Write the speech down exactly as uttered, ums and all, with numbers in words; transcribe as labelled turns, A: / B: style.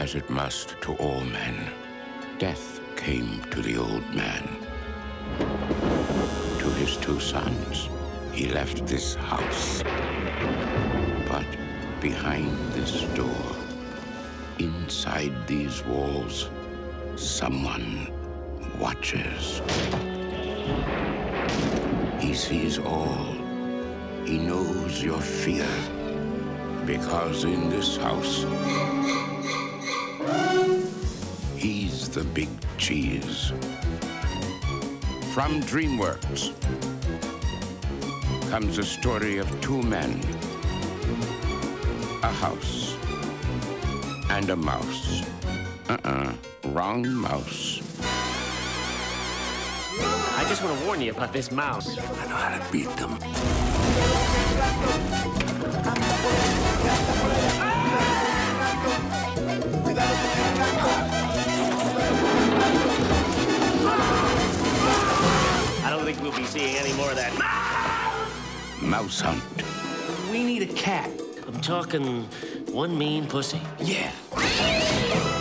A: as it must to all men, death came to the old man. To his two sons, he left this house. But behind this door, inside these walls, someone watches. He sees all. He knows your fear. Because in this house, he's the big cheese. From DreamWorks comes a story of two men, a house, and a mouse. Uh-uh, wrong mouse.
B: I just want to warn you about this mouse.
A: I know how to beat them.
B: I don't think we'll be seeing any more of that.
A: MouseHunt.
C: We need a cat.
B: I'm talking one mean pussy.
C: Yeah.